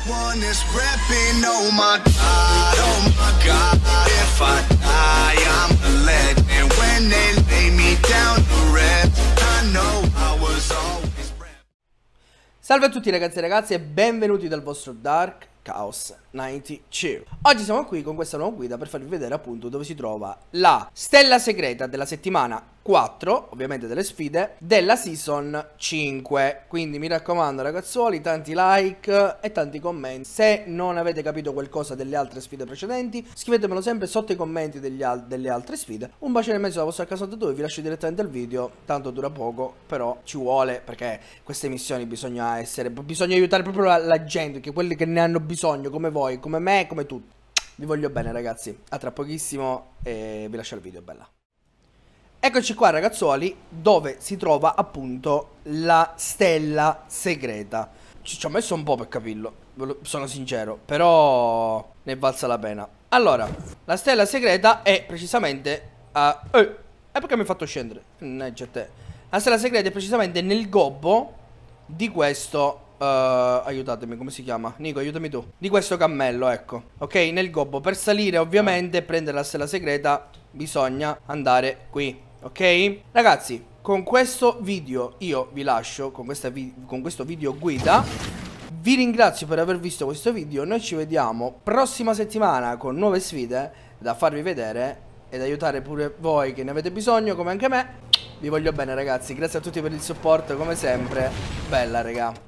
one that's repping, oh my God, if I die, I'm a legend. When they lay me down to rest, I know I was always repping. Salve a tutti ragazzi e ragazze e benvenuti dal vostro Dark Chaos 92. Oggi siamo qui con questa nuova guida per farvi vedere appunto dove si trova la stella segreta della settimana 4, ovviamente delle sfide, della season 5. Quindi mi raccomando ragazzuoli, tanti like e tanti commenti. Se non avete capito qualcosa delle altre sfide precedenti, scrivetemelo sempre sotto i commenti delle altre sfide. Un bacio nel mezzo dalla vostra casa da dove vi lascio direttamente il video. Tanto dura poco, però ci vuole, perché queste missioni bisogna aiutare proprio la gente, che quelli che ne hanno bisogno, come voi, come me, come tutti. Vi voglio bene ragazzi, a tra pochissimo e vi lascio il video, bella. Eccoci qua ragazzuoli, dove si trova appunto la stella segreta. Ci ho messo un po' per capirlo, sono sincero, però ne è valsa la pena. Allora, la stella segreta è precisamente e perché mi hai fatto scendere? Te. La stella segreta è precisamente nel gobbo di questo aiutatemi, come si chiama? Nico, aiutami tu. Di questo cammello, ecco. Ok, nel gobbo. Per salire ovviamente e prendere la stella segreta bisogna andare qui. Ok? Ragazzi, con questo video io vi lascio con questo video guida. Vi ringrazio per aver visto questo video. Noi ci vediamo prossima settimana con nuove sfide da farvi vedere ed aiutare pure voi che ne avete bisogno, come anche me. Vi voglio bene ragazzi, grazie a tutti per il supporto come sempre. Bella raga.